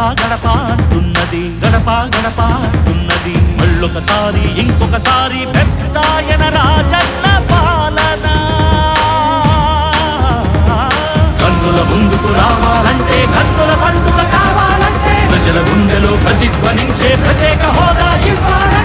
గడప అంటున్నది, గడప గడప అంటున్నది. మళ్ళొకసారి ఇంకొకసారి పెద్దాయన రాజన్న పాలన. కన్నుల ముందుకు రావాలంటే, కన్నుల పండుగ కావాలంటే, ప్రజల గుండెలో ప్రతిధ్వనించే ప్రత్యేక హోదా ఇవ్వాలి.